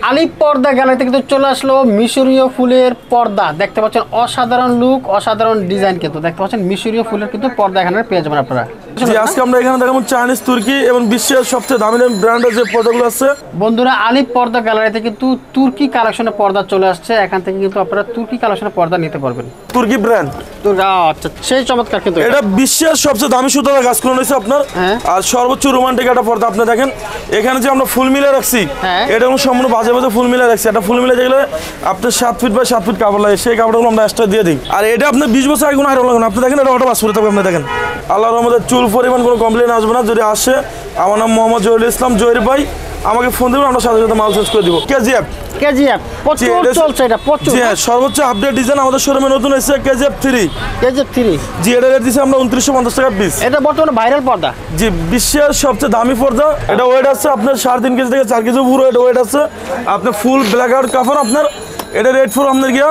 আলিফ পর্দা গ্যালারিতে কিন্তু চলে আসলো মিশরীয় ফুলের পর্দা। দেখতে পাচ্ছেন অসাধারণ লুক, অসাধারণ ডিজাইন, কিন্তু দেখতে পাচ্ছেন মিশরীয় ফুলের কিন্তু পর্দা এখানে পেয়ে যাবেন আপনারা। আজকে আমরা এখানে দেখাবো চাইনিজ, তুর্কি এবং বিশ্বের সবচেয়ে দামি দামি ব্র্যান্ডের যে পর্দাগুলো আছে। বন্ধুরা, আলিফ পর্দা গ্যালারিতে কিন্তু তুর্কি কালেকশনের পর্দা চলে আসছে। এখান থেকে কিন্তু আপনারা তুর্কি কালেকশনের পর্দা নিতে পারবেন। তুর্কি ব্র্যান্ড, আচ্ছা, সেই চমৎকার। কিন্তু এটা বিশ্বের সবচেয়ে দামি সুতার কাজ করে নিয়েছে আপনার, আর সর্বোচ্চ রোমান্টিক একটা পর্দা। আপনি দেখেন এখানে যে আমরা ফুল মিলে রাখছি, এটা কোনো সম্পূর্ণ বাজে বাজে ফুল মিলে রাখছি। এটা ফুল মিলে যেগুলো আপনার 7 ফিট বাই 7 ফিট কাপড় লাগে, সেই কাপড়গুলো আমরা এক্সট্রা দিয়ে দিই। আর এটা আপনার 20 বছর আগে কোনো আইরন লাগে না। আপনি দেখেন এটা অটো বাস করে থাকবে। আপনি দেখেন আল্লাহর রহমতে চুল পরিমাণ কোনো কমপ্লেন আসবে না। যদি আসে, আমার নাম মোহাম্মদ জহিরুল ইসলাম, জহির ভাই, আমাকে ফোন দেবেন, আমরা সাথে সাথে মাল চেঞ্জ করে দিব। কেজিএফ প্রচুর চলছে এটা, প্রচুর। জি হ্যাঁ, সর্বোচ্চ আপডেট ডিজাইন আমাদের শোরুমে নতুন এসেছে কেজিএফ 3। জি, এটা রেট দিচ্ছি আমরা 2950 টাকা পিস। এটা বর্তমানে ভাইরাল পর্দা। জি, বিশ্বের সবচেয়ে দামি পর্দা। এটা ওয়েট আছে আপনার 3.5 কেজি থেকে 4 কেজি পুরো এটা ওয়েট আছে। আপনার ফুল ব্ল্যাক আউট কাপড় আপনার। এটা রেট ফর আপনার গিয়া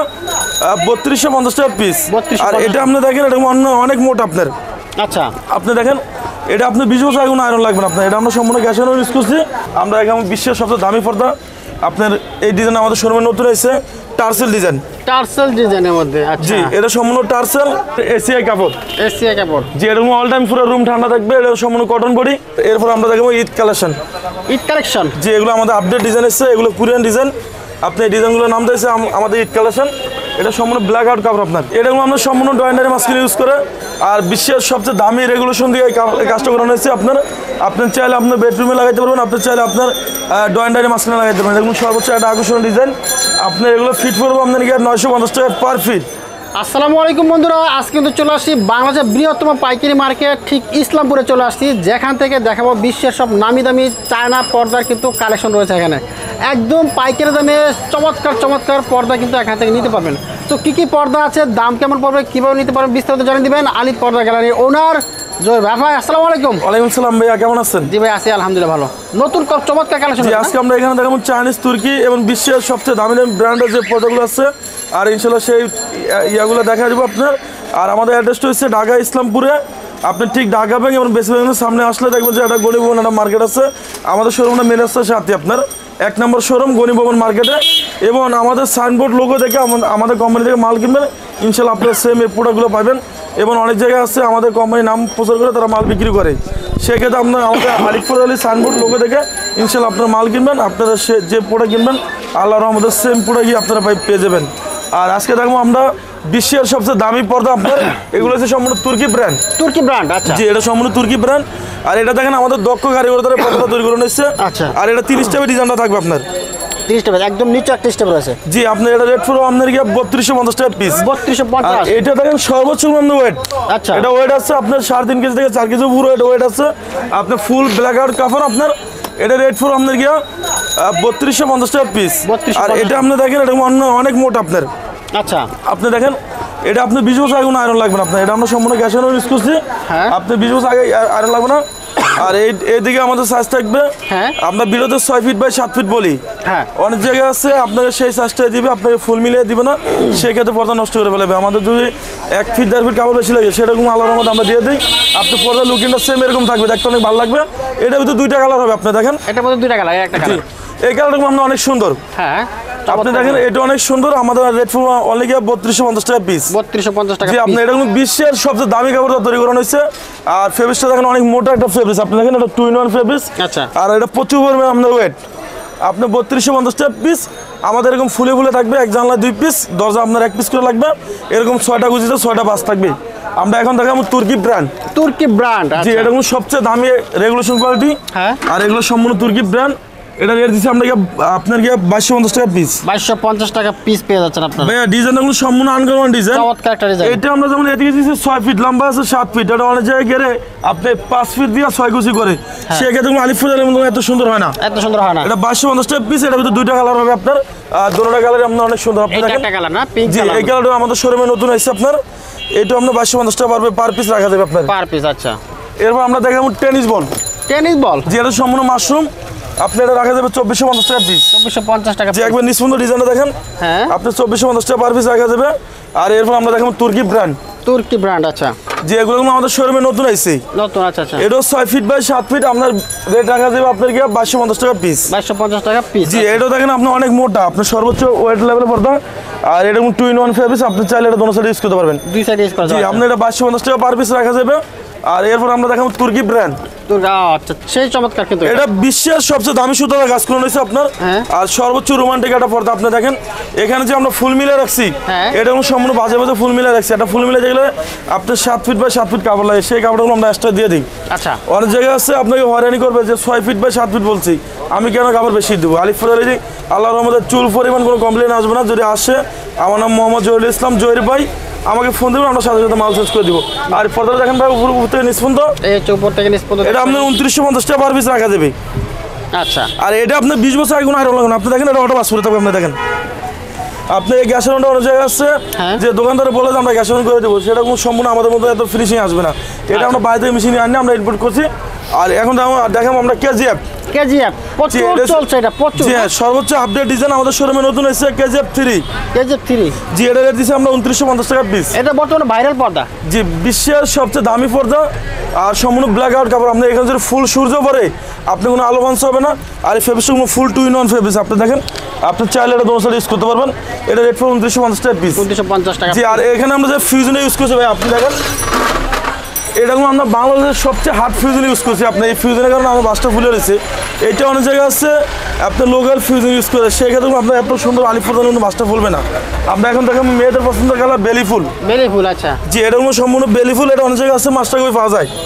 3250 টাকা পিস। আর এটা আপনি দেখেন এটা অনেক মোটা আপনার। আচ্ছা, আপনি দেখেন এটা আপনার 20 বছর আগে কোনো আয়রন লাগবে না আপনার। এটা আমরা সম্পূর্ণ গ্যাস আয়রন ইউজ করছি। আমরা এখানে বিশ্বের সবচেয়ে দামি পর্দা আপনার। এই ডিজাইন আমাদের শোরুমে নতুন এসেছে, টার্সেল ডিজাইন। টার্সেল ডিজাইনের মধ্যে। আচ্ছা, জি, এটা সম্পূর্ণ টার্সেল এসিআই কাপড়। জি, এটা অল টাইম পুরো রুম ঠান্ডা থাকবে। এটা সম্পূর্ণ কটন বডি। এরপর আমরা দেখাবো ঈদ কালেকশন। জি, এগুলো আমাদের আপডেট ডিজাইন এসেছে, এগুলো কোরিয়ান ডিজাইন। আপনি এই ডিজাইনগুলোর নাম দিয়েছে আমাদের ঈদ কালেকশন। এটা সম্পূর্ণ ব্ল্যাক আউট কাপড় আপনার। এটাগুলো আমরা সম্পূর্ণ ডয়েন্ডারি মাস্কিন ইউজ করে, আর বিশ্বের সবচেয়ে দামি রেগুলেশন দিয়ে এই কাজটা করানো হয়েছে আপনার। আপনি চাইলে আপনার বেডরুমে লাগাইতে পারবেন, আপনি চাইলে আপনার ডয়েন্ডারি মাস্কিনে লাগাইতে পারবেন। এগুলো সর্বোচ্চ একটা আকর্ষণীয় ডিজাইন। আপনি এগুলো ফিট করবো আপনার 950 টাকা পার ফিট। আসসালামু আলাইকুম বন্ধুরা, আজকে কিন্তু চলে আসছি বাংলাদেশের বৃহত্তম পাইকারি মার্কেট ঠিক ইসলামপুরে চলে আসছি, যেখান থেকে দেখাবো বিশ্বের সব নামি দামি চায়না পর্দার কিন্তু কালেকশন রয়েছে এখানে। একদম পাইকারি দামে চমৎকার পর্দা কিন্তু এখান থেকে নিতে পারবেন। তো কী পর্দা আছে, দাম কেমন পড়বে, কীভাবে নিতে পারবেন, বিস্তারিত জানিয়ে দিবেন আলিফ পর্দা গ্যালারির ওনার জহির ভাই। আসসালামু আলাইকুম। ওয়ালাইকুম সালাম ভাইয়া, কেমন আছেন? জি ভাই, আছি আলহামদুলিল্লাহ ভালো। নতুন চমৎকার কালেকশন। আজকে আমরা এখানে দেখাবো চাইনিজ, তুর্কি এবং বিশ্বের সবচেয়ে দামি দামি ব্র্যান্ডের যে পর্দাগুলো আছে, আর ইনশাল্লাহ সেই ইয়াগুলো দেখা দেবো আপনার। আর আমাদের অ্যাড্রেসটা হচ্ছে ঢাকা ইসলামপুরে। আপনি ঠিক ঢাকা ব্যাংক এবং বেসি ব্যাংকের সামনে আসলে দেখবেন যে একটা গণি ভবন একটা মার্কেট আছে। আমাদের শোরুমটা মেন রাস্তার সাথে আপনার 1 নম্বর শোরুম গণি ভবন মার্কেটে। এবং আমাদের সাইনবোর্ড লোগো দেখে আমাদের কোম্পানি থেকে মাল কিনবেন, ইনশাল্লাহ আপনারা সেম এই প্রোডাক্টগুলো পাবেন। এবং অনেক জায়গায় আছে আমাদের কোম্পানির নাম প্রচার করে তারা মাল বিক্রি করে, সেক্ষেত্রে আপনার আমাদের আলিফ আলী সাইনবোর্ড লোগো দেখে ইনশাল্লাহ আপনারা মাল কিনবেন। আপনারা যে প্রোডাক্ট কিনবেন আল্লাহর রহমতে সেম প্রোডাক্টই আপনারা পেয়ে যাবেন। আর আজকে দেখবো আমরা বিশ্বের সবচেয়ে দামি পর্দা আপনার। এগুলো হচ্ছে সম্পূর্ণ তুর্কি ব্র্যান্ড। আচ্ছা, জি, এটা সম্পূর্ণ তুর্কি ব্র্যান্ড। আর এটা দেখেন আমাদের দক্ষ কারিগর দ্বারা পর্দা তৈরি করে নিচ্ছে। আচ্ছা, আর এটা 30 টাকা ডিজাইনটা থাকবে আপনার। 30 টাকা একদম নিচে 30 টাকা আছে। জি, আপনার এটা রেট পুরো আপনার 3250 টাকা পিস। 3250। এটা দেখেন সর্বোচ্চ ওয়েট। আচ্ছা, এটা ওয়েট আছে আপনার 3.5 কেজি থেকে 4 কেজি পুরো এটা ওয়েট আছে। আপনার ফুল ব্ল্যাক আউট কাপড় আপনার। এটা রেট পুরো আপনার 3250 টাকা পিস। আর এটা আপনি দেখেন এটা অনেক মোটা আপনার। আচ্ছা, আপনি দেখেন এটা আপনি 20 বছর আগে কোনো আয়রন লাগবে না আপনার। এটা আমরা সম্পূর্ণ গ্যাস আয়রন ইউজ করছি। আপনি 20 বছর আগে আয়রন লাগবে না। আর এইদিকে আমাদের সাইজ থাকবে, আমরা বিরোধের 6 ফিট বাই 7 ফিট বলি। অনেক জায়গায় আছে আপনাকে সেই সাইজটাই দিবে, আপনাকে ফুল মিলিয়ে দিবে না, সেক্ষেত্রে পর্দা নষ্ট করে ফেলবে। আমাদের যদি 1 ফিট 1.5 ফিট কাপড় বেশি লাগে, সেরকম আল্লাহর রহমতে আমরা দিয়ে দিই। আপনার পর্দা লুকিংটা সেম এরকম থাকবে, দেখতে অনেক ভালো লাগবে। এটার ভিতরে 2টা কালার হবে। আপনি দেখেন এটার মধ্যে 2টা কালার, একটা কালার। এই কালারটা আমরা অনেক সুন্দর। আপনি দেখেন এটা অনেক সুন্দর। আমাদের রেট ফর অনলি 3250 টাকা পিস। 3250 টাকা। জি, আপনি এটা কিন্তু বিশ্বের সবচেয়ে দামি কাপড় তৈরি করানো হয়েছে। আর ফেব্রিক্সটা দেখেন অনেক মোটা একটা ফেব্রিক্স। আপনি দেখেন এটা 2-in-1 ফেব্রিক্স। আচ্ছা, আর এটা প্রচুর পরিমাণে আপনার ওয়েট। আপনি 3250 টাকা পিস। আমাদের এরকম ফুলে থাকবে, এক জানলা 2 পিস, দরজা আপনার 1 পিস করে লাগবে। এরকম 6টা গুজিতে 6টা বাস থাকবে। আমরা এখন দেখাবো তুর্কি ব্র্যান্ড। জি, এটা কিন্তু সবচেয়ে দামি রেগুলেশন কোয়ালিটি। আর এগুলো সম্পূর্ণ তুর্কি ব্র্যান্ড। এটা রেট দিচ্ছি আমরা আপনার 2250 টাকা পিস। 2250 টাকা পিস পেয়ে যাচ্ছেন আপনারা। ভাইয়া ডিজাইনগুলো সম্পূর্ণ আনকমন ডিজাইন। চমৎকার একটা ডিজাইন। এটা আমরা যেমন এদিকে দিচ্ছি 6 ফিট লম্বা আছে, 7 ফিট। এটা অনেক জায়গায় গেলে আপনি 5 ফিট দিয়ে 6 কুচি করে, সেক্ষেত্রে আলিফ ফুলের মতো এত সুন্দর হয় না। এত সুন্দর হয় না। এটা 2250 টাকা পিস। এটার ভিতরে 2টা কালার হবে আপনার। দুটোটা কালার আপনার অনেক সুন্দর। আপনি দেখেন একটা কালার না, পিঙ্ক কালার। জি, এই কালারটা আমাদের শোরুমে নতুন এসেছে আপনার। এটা আমরা 2250 টাকা পার পিস রাখা যাবে আপনার। Per piece. আচ্ছা, এরপর আমরা দেখাবো টেনিস বল। জি, এটা সম্পূর্ণ মাশরুম। আপনি এটা রাখা যাবে 2450 টাকা পিস। 2450 টাকা যে একবার নিঃসন্দ ডিজাইনটা দেখেন, হ্যাঁ আপনি 2450 টাকা পার পিস রাখা যাবে। আর এরপর আমরা দেখাবো তুর্কি ব্র্যান্ড, তুর্কি ব্র্যান্ড। আচ্ছা, যে এগুলো আমাদের শোরুমে নতুন আইছে, নতুন। আচ্ছা আচ্ছা, এটাও 6 ফিট বাই 7 ফিট, আপনার রেট রাখা যাবে আপনার কি 2250 টাকা পিস। 2250 টাকা পিস। জি, এটাও দেখেন আপনি অনেক মোটা, আপনার সর্বোচ্চ ওয়েট লেভেলে পড়তা। আর এটা 2 in 1 ফেব্রিক, আপনি চাইলে এটা দোনো সাইডে ইউজ করতে পারবেন। দুই সাইড ইউজ করা জি, যায়। আপনি এটা 2250 টাকা পার পিস রাখা যাবে। আর এরপর আমরা দেখাবো তুর্কি ব্র্যান্ড। আচ্ছা, সেই চমৎকার কিন্তু এটা বিশ্বের সবচেয়ে দামি সুতার কাজ করে নিয়েছে আপনার। হ্যাঁ। আর সর্বোচ্চ রোমান্টিক একটা পর্দা আপনি দেখেন, এখানে যে আমরা ফুল মিলে রাখছি, হ্যাঁ। এটা সম্পূর্ণ বাজে বাজে ফুল মিলে রাখছি। এটা ফুল মিলে যেগুলো আপনার 7 ফিট বাই 7 ফিট কাপড় লাগে, সেই কাপড়গুলো আমরা এক্সট্রা দিয়ে দিই। আচ্ছা, অনেক জায়গায় আছে আপনাকে হয়রানি করবে যে 6 ফিট বাই 7 ফিট বলছি, আমি কেন কাপড় বেশি দেবো। আলিফ ফজলি আল্লাহর রহমতে চুল পরিমাণ কোনো কমপ্লেন আসবে না। যদি আসে, আমার নাম মোহাম্মদ জহিরুল ইসলাম, জহির ভাই, আমাকে ফোন দেবেন, আমরা সাথে সাথে মাল চেঞ্জ করে দিব। আর পর্দাটা দেখেন ভাই, উপর থেকে নিচ পর্যন্ত, এই হচ্ছে উপর থেকে নিচ পর্যন্ত। এটা আপনার 2950 টাকা পার পিস রাখা যাবে। আচ্ছা, আর এটা আপনার 20 বছর আগে কোনো আইরন লাগানো, আপনি দেখেন এটা অটো বাস করে থাকবে। আপনি দেখেন, আপনি এই গ্যাস রাউন্ডটা অনেক জায়গায় আসছে, হ্যাঁ। যে দোকানদারে বলে যে আমরা গ্যাস রাউন্ড করে দেবো, সেটা কোনো সম্পূর্ণ আমাদের মতো এত ফিনিশিং আসবে না। এটা আমরা বাইরে থেকে মেশিনে আনি, আমরা ইনপুট করছি। আর এখন দেখাবো আমরা কেজিএফ। কেজিএফ প্রচুর চলছে, এটা প্রচুর। জি হ্যাঁ, সর্বোচ্চ আপডেট ডিজাইন আমাদের শোরুমে নতুন এসেছে কেজিএফ 3। কেজিএফ 3, জি, এটা রেট দিচ্ছি আমরা 2950 টাকা পিস। এটা বর্তমানে ভাইরাল পর্দা। জি, বিশ্বের সবচেয়ে দামি পর্দা। আর সম্পূর্ণ ব্ল্যাক আউট কাপড়, আপনি এখানে যদি ফুল সূর্য পরে আপনি কোনো আলো বাঞ্চ হবে না। আর এই ফেব্রিক্সটা কোনো ফুল 2 in 1 ফেব্রিক্স, আপনি দেখেন, আপনি চাইলে এটা দোনো সাইড ইউজ করতে পারবেন। এটা রেট পড়বে 2950 টাকা পিস। 2950 টাকা। জি, আর এখানে আমরা যে ফিউজনে ইউজ করছি ভাই, আপনি দেখেন, এটা কোনো আমরা বাংলাদেশের সবচেয়ে হার্ড ফিউজন ইউজ করছি। আপনি এই ফিউজনের কারণে আমার বাসটা ফুলে রয়েছে। এটা অনেক জায়গায় আছে আপনার লোকাল ফিউজন ইউজ করে, সেক্ষেত্রে আপনার এত সুন্দর আলিফ ফোরদানের কিন্তু বাসটা ফুলবে না। আমরা এখন দেখেন মেয়েদের পছন্দের কালার বেলি ফুল। বেলি ফুল, আচ্ছা। জি, এটা কোনো সম্পূর্ণ বেলি ফুল, এটা অনেক জায়গায় আছে মাস্টার কপি পাওয়া যায়।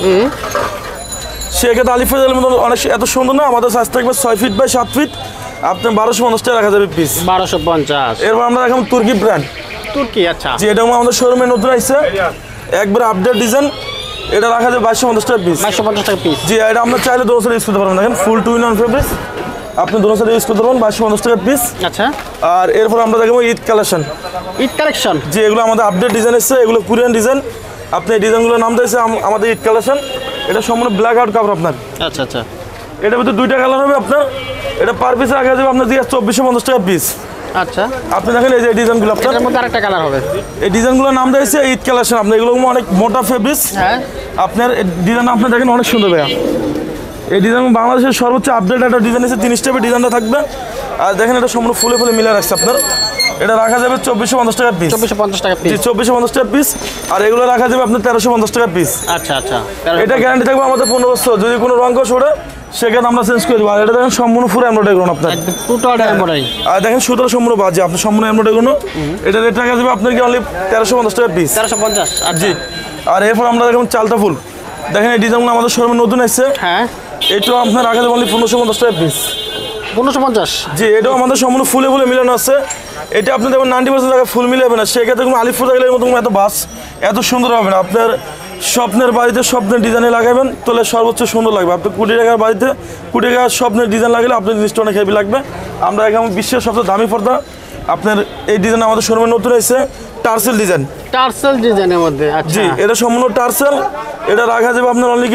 সেক্ষেত্রে আলিফ ফোরদানের মতো অনেক এত সুন্দর না। আমাদের সাইজ থাকবে 6 ফিট বাই 7 ফিট, আপনার 1250 টাকা রাখা যাবে পিস। 1250। এরপর আমরা দেখাবো তুর্কি ব্র্যান্ড। তুর্কি, আচ্ছা। জি, এটা আমাদের শোরুমে নতুন আসছে, একবার আপডেট ডিজাইন। এটা রাখা যাবে 2250 টাকা পিস। 2250 টাকা পিস। জি, এটা আমরা চাইলে দোনো সাইড ইউজ করতে পারবেন। দেখেন, ফুল 2 in 1 ফেব্রিক, আপনি দোনো সাইড ইউজ করতে পারবেন, 2250 টাকা পিস। আচ্ছা, আর এরপর আমরা দেখাবো ঈদ কালেকশন। ঈদ কালেকশন। জি, এগুলো আমাদের আপডেট ডিজাইন এসেছে, এগুলো কোরিয়ান ডিজাইন। আপনি এই ডিজাইনগুলোর নাম দিয়েছে আমাদের ঈদ কালেকশন। এটা সম্পূর্ণ ব্ল্যাক আউট কাপড় আপনার। আচ্ছা আচ্ছা, এটার ভিতরে 2টা কালার হবে আপনার। এটা পার পিস রাখা যাবে আপনার দিয়ে 2450 টাকা পিস। আচ্ছা, আপনি দেখেন এই যে ডিজাইনগুলো আপনার, এর মধ্যে আরেকটা কালার হবে। এই ডিজাইনগুলোর নাম দিয়েছে ঈদ কালেকশন। আপনি এগুলো অনেক মোটা ফেব্রিক্স। হ্যাঁ, আপনার ডিজাইন আপনি দেখেন অনেক সুন্দর ভাইয়া। এই ডিজাইন বাংলাদেশের সর্বোচ্চ আপডেট একটা ডিজাইন এসে 3 স্টেপের ডিজাইনটা থাকবে। আর দেখেন, এটা সম্পূর্ণ ফুলে ফুলে মিলে রাখছে আপনার। এটা রাখা যাবে 2450 টাকা পিস। 2450 টাকা পিস। 2450 টাকা পিস। আর এগুলো রাখা যাবে আপনার 1350 টাকা পিস। আচ্ছা আচ্ছা, এটা গ্যারান্টি থাকবে আমাদের 15 বছর। যদি কোনো রঙ কষ ওঠে, সেক্ষেত্রে আমরা চেঞ্জ করে দেবো। আর এটা দেখেন সম্পূর্ণ ফুল এমব্রয়ডারি করুন আপনার। একদম টোটাল এমব্রয়ডারি। আর দেখেন সুতরাং সম্পূর্ণ বাজে, আপনি সম্পূর্ণ এমব্রয়ডারি করুন। এটা রেট রাখা যাবে আপনার কি অনলি 1350 টাকা পিস। 1350। জি, আর এরপর আমরা দেখুন চালতা ফুল। দেখেন, এই ডিজাইনগুলো আমাদের শোরুমে নতুন এসেছে। হ্যাঁ, এটাও আপনার রাখা যাবে অনলি 1550 টাকা পিস। 1550। জি, এটাও আমাদের সম্পূর্ণ ফুলে ফুলে মিলানো আছে। এটা আপনি দেখবেন 90% জায়গায় ফুল মিলে যাবে না। সেক্ষেত্রে কোনো আলিফ ফুল এর মতো এত বাস এত সুন্দর হবে না। আপনার স্বপ্নের বাড়িতে স্বপ্নের ডিজাইনে লাগাবেন, তাহলে সর্বোচ্চ সুন্দর লাগবে। আপনি 20 টাকার বাড়িতে 20 টাকার স্বপ্নের ডিজাইন লাগালে আপনার জিনিসটা অনেক হেভি লাগবে। আমরা এখন বিশ্বের সবচেয়ে দামি পর্দা আপনার এই ডিজাইন আমাদের শোরুমে নতুন এসেছে, টার্সেল ডিজাইন। টার্সেল ডিজাইনের মধ্যে, আচ্ছা। জি, এটা সম্পূর্ণ টার্সেল। এটা রাখা যাবে আপনার অনলি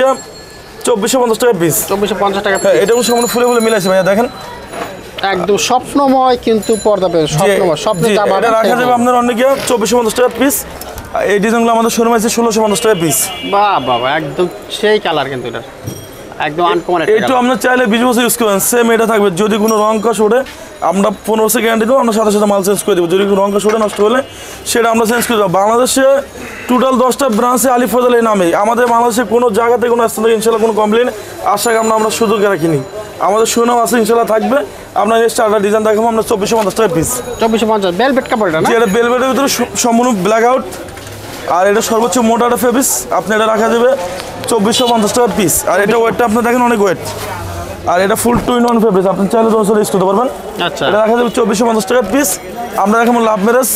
2450 টাকা পিস। 2450 টাকা হ্যাঁ, পিস। এটা সম্পূর্ণ ফুলে ফুলে মিলাইছে ভাইয়া, দেখেন একদম স্বপ্নময় কিন্তু পর্দা পেয়ে, স্বপ্নময়, স্বপ্নে জি, যা এটা রাখা যাবে আপনার অনেক 2450 টাকা পিস। এই ডিজাইনগুলো আমাদের শোরুমে আছে 1650 টাকা পিস। বাহ বাবা, একদম সেই কালার কিন্তু এটা একদম আনকমন একটা এইটা আমরা চাইলে 20 বছর ইউজ করবেন, সেম এটা থাকবে। যদি কোনো রং কষ ওঠে, আমরা 15 বছর গ্যারান্টি দেবো, আমরা সাথে সাথে মাল চেঞ্জ করে দেবো। যদি কোনো রং কষ ওঠে নষ্ট হলে, সেটা আমরা চেঞ্জ করে দেবো। বাংলাদেশে টোটাল 10টা ব্রাঞ্চে আলিফ ফজল এই নামে। আমাদের বাংলাদেশে কোনো জায়গাতে কোনো স্থান থেকে ইনশাল্লাহ কোনো কমপ্লেন আশা আমরা সুযোগে রাখিনি। আমাদের সুনাম আছে, ইনশাল্লাহ থাকবে। আমরা নেক্সট আরেকটা ডিজাইন দেখাবো আমরা 2450 টাকা পিস। 2450 বেলভেট কাপড়টা না? এটা বেলভেটের ভিতরে সম্পূর্ণ ব্ল্যাক আউট। আর এটা সর্বোচ্চ মোটা একটা ফেব্রিক্স। আপনি এটা রাখা যাবে 2450 টাকা পিস। আর এটা ওয়েটটা আপনি দেখেন অনেক ওয়েট। আর এটা ফুল 2 in 1 ফেব্রিক্স, আপনি চাইলে দোনো সাইড ইউজ করতে পারবেন। আচ্ছা, এটা রাখা যাবে 2450 টাকা পিস। আমরা দেখাবো লাভ ম্যারেজ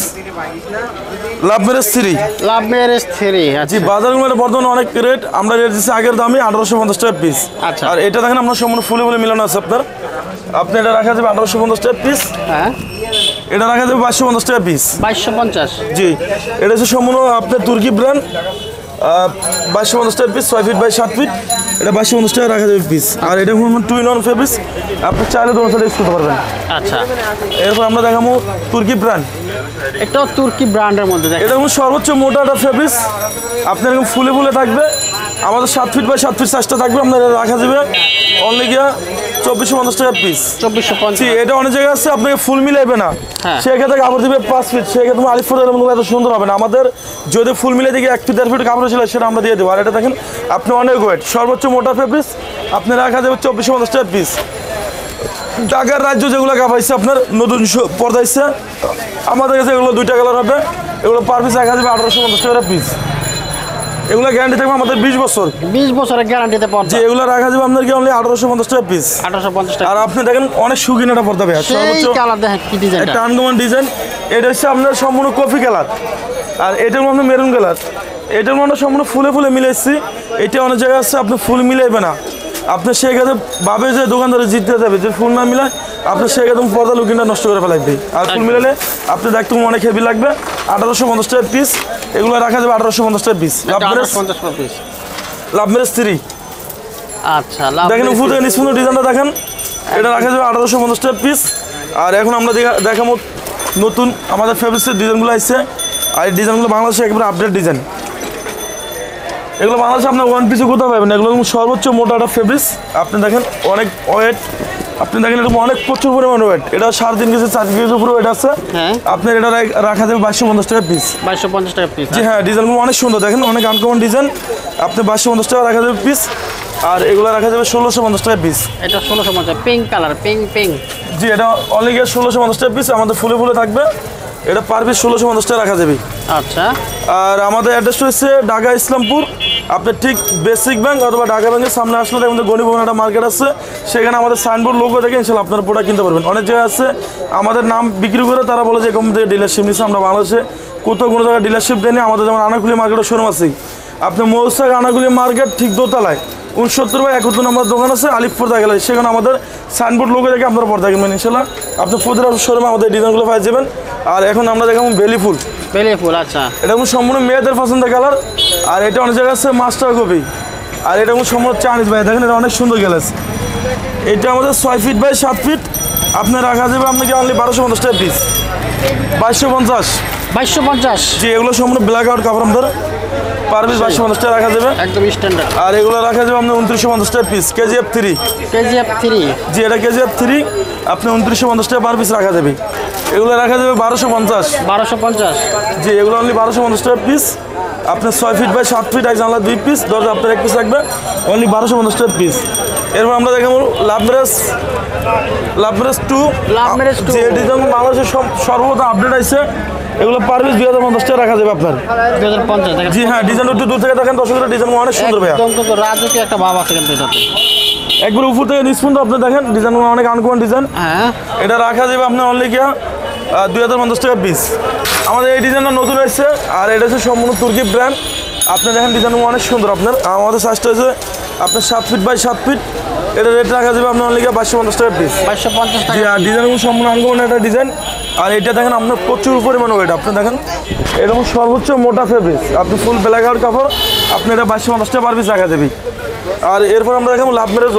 3। Love marriage 3। জি, আচ্ছা, বাজারগুলোতে বর্তমানে অনেক রেট। আমরা রেট দিচ্ছি আগের দামে 1850 টাকা পিস। আচ্ছা। আর এটা দেখেন আমরা সম্পূর্ণ ফুলে ফুলে মিলানো আছে আপনার। আপনি এটা রাখা যাবে 1850 টাকা পিস। হ্যাঁ, এটা রাখা যাবে 2250 টাকা পিস। 2250। জি, এটা হচ্ছে সম্পূর্ণ আপনার তুর্কি ব্র্যান্ড। 2250 টাকা পিস, 6 ফিট বাই 7 ফিট, এটা 2250 টাকা রাখা যাবে পিস। আর এটা হলো 2-in-1 ফেব্রিক্স, আপনি চাইলে দোনো সাইড ইউজ করতে পারবেন। আচ্ছা, এরপর আমরা দেখাবো তুর্কি ব্র্যান্ড। এটাও তুর্কি ব্র্যান্ডের মধ্যে দেখেন। এটা হলো সর্বোচ্চ মোটা একটা ফেব্রিক্স, আপনার এরকম ফুলে ফুলে থাকবে। আমাদের 7 ফিট বাই 7 ফিট সাইজটা থাকবে, আপনার এটা রাখা যাবে অনলি গিয়া 2450 টাকা পিস। 2450। এটা অনেক জায়গায় আছে আপনাকে ফুল মিলাইবে না, হ্যাঁ। সেক্ষেত্রে কাপড় দিবে 5 ফিট, সেক্ষেত্রে তোমার আলিফ ফোটার এত সুন্দর হবে না। আমাদের যদি ফুল মিলে দিকে 1 ফিট 1.5 ফিট কাপড় ছিল সেটা আমরা দিয়ে দেবো। আর এটা দেখেন আপনি অনেক ওয়েট, সর্বোচ্চ মোটা ফেব্রিক্স, আপনি রাখা যাবে 2450 টাকা পিস। ঢাকার রাজ্য যেগুলো কাপাইছে আপনার নতুন পর্দা ইচ্ছে, আমাদের কাছে এগুলো 2টা কালার হবে, এগুলো পার পিস রাখা যাবে 1850 টাকা পিস। এগুলো গ্যারান্টি থাকবে আমাদের 20 বছর। 20 বছরের গ্যারান্টিতে পর্দা। যে এগুলো রাখা যাবে আপনার কি অনলি 1850 টাকা পিস। 1850 টাকা। আর আপনি দেখেন অনেক সুগিন একটা পর্দা ভাইয়া, সেই কালার দেখেন কি ডিজাইন, একটা আনকমন ডিজাইন। এটা হচ্ছে আপনার সম্পূর্ণ কফি কালার, আর এটার মধ্যে মেরুন কালার। এটার মধ্যে সম্পূর্ণ ফুলে ফুলে মিলাইছি। এটা অনেক জায়গায় আছে আপনি ফুল মিলাইবে না, আপনি সেক্ষেত্রে ভাবে যে দোকানদারে জিততে যাবে, যে ফুল না মিলায় আপনার সেক্ষেত্রে পর্দা লুকিংটা নষ্ট করে ফেলাইবে। আর ফুল মিলালে আপনি দেখতে অনেক হেভি লাগবে। 1850 টাকা পিস, এগুলো রাখা যাবে 1850 টাকা পিস। Love marriage 3। আচ্ছা, দেখেন উপর থেকে নিচ পর্যন্ত ডিজাইনটা দেখেন, এটা রাখা যাবে 1850 টাকা পিস। আর এখন আমরা দেখাবো নতুন আমাদের ফেব্রিক্সের ডিজাইনগুলো আসছে। আর এই ডিজাইনগুলো বাংলাদেশে একেবারে আপডেট ডিজাইন। এগুলো বাংলাদেশে আপনার ওয়ান পিসও কোথাও পাবেন, এগুলো সর্বোচ্চ মোটা একটা ফেব্রিক্স। আপনি দেখেন অনেক ওয়েট, আপনি দেখেন এরকম অনেক প্রচুর পরিমাণ ওয়েট। এটা 3.5 কেজি 4 কেজির উপরে ওয়েট আছে। আপনার এটা রাখা যাবে 2250 টাকা পিস। 2250 টাকা পিস। জি হ্যাঁ, ডিজাইনগুলো অনেক সুন্দর, দেখেন অনেক আনকমন ডিজাইন। আপনি 2250 টাকা রাখা যাবে পিস। আর এগুলো রাখা যাবে 1650 টাকা পিস। এটা 1650, পিঙ্ক কালার, পিঙ্ক। জি, এটা অনলি গিয়ে 1650 টাকা পিস, আমাদের ফুলে ফুলে থাকবে। এটা পার পিস 1650 টাকা রাখা যাবে। আচ্ছা। আর আমাদের অ্যাড্রেসটা হচ্ছে ঢাকা ইসলামপুর। আপনি ঠিক বেসিক ব্যাংক অথবা ঢাকা ব্যাংকের সামনে আসলে আমাদের গণিভবন একটা মার্কেট আছে, সেখানে আমাদের সাইনবোর্ড লোগো দেখে ইনশাল্লাহ আপনার প্রোডাক্ট কিনতে পারবেন। অনেক জায়গায় আছে আমাদের নাম বিক্রি করে তারা বলে যে এরকম থেকে ডিলারশিপ নিচ্ছে। আমরা বাংলাদেশে কোথাও কোনো জায়গায় ডিলারশিপ দেয়নি। আমাদের যেমন আনাকুলি মার্কেটের শোরুম আছে, আপনি মৌসাক আনাকুলি মার্কেট ঠিক দোতলায় 69/71 নম্বর দোকান আছে আলিফ পর্দা গ্যালারি, সেখানে আমাদের সাইনবোর্ড লোগো দেখে আপনারা পর্দা কিনবেন ইনশাল্লাহ। আপনি প্রতিটা শোরুমে আমাদের ডিজাইনগুলো পাই যাবেন। আর এখন আমরা দেখাবো বেলি ফুল। আচ্ছা, এটা সম্পূর্ণ মেয়েদের পছন্দের কালার। আর এটা অনেক জায়গায় আছে মাস্টার কপি। আর এটা সম্পূর্ণ চাইনিজ ভাই, দেখেন এটা অনেক সুন্দর গ্যালাস। এটা আমাদের 6 ফিট বাই 7 ফিট, আপনার রাখা যাবে আপনাকে অনলি 1250 টাকা পিস। 2250। জি, এগুলো সম্পূর্ণ ব্ল্যাক আউট কাপড় আমাদের, পার পিস 2250 টাকা রাখা যাবে, একদম স্ট্যান্ডার্ড। আর এগুলো রাখা যাবে আপনার 2950 টাকা পিস। KGF 3। জি, এটা KGF 3, আপনি 2950 টাকা পার পিস রাখা যাবে। এগুলো রাখা যাবে 1250। জি, এগুলো অনলি 1250 টাকা পিস। আপনার 6 ফিট বাই 7 ফিট, এক জানলা 2 পিস, দরজা আপনার 1 পিস রাখবে, অনলি 1250 টাকা পিস। এরপর আমরা দেখাবো লাভ ম্যারেজ 2। যে ডিজাইন বাংলাদেশের সর্বপ্রথম আপডেট আছে, এগুলো পার পিস 2050 টাকা রাখা যাবে আপনার। 2050। জি হ্যাঁ, ডিজাইন একটু দূর থেকে দেখেন, দর্শকরা ডিজাইন অনেক সুন্দর ভাইয়া, একদম তো রাজকীয় একটা ভাব আছে কিন্তু এটাতে। একবার উপর থেকে নিচ পর্যন্ত আপনি দেখেন ডিজাইনগুলো অনেক আনকমন ডিজাইন। হ্যাঁ, এটা রাখা যাবে আপনার অনলি গিয়া 2050 টাকা পিস। আমাদের এই ডিজাইনটা নতুন এসেছে, আর এটা হচ্ছে সম্পূর্ণ তুর্কি ব্র্যান্ড। আপনি দেখেন ডিজাইনগুলো অনেক সুন্দর। আপনার আমাদের সাইজটা হচ্ছে আপনার 7 ফিট বাই 7 ফিট, এটা রেট রাখা যাবে আপনার অনলি গিয়া 2250 টাকা পিস। 2250 জি, টাকা। আর ডিজাইনগুলো সম্পূর্ণ আনকমন একটা ডিজাইন। আর এটা দেখেন আপনার প্রচুর পরিমাণ ওয়েট, আপনি দেখেন এরকম সর্বোচ্চ মোটা ফেব্রিক, আপনি ফুল ব্ল্যাক আউট কাপড়, আপনি এটা 2250 টাকা পার পিস রাখা যাবে। আর এরপর আমরা দেখাবো লাভ ম্যারেজ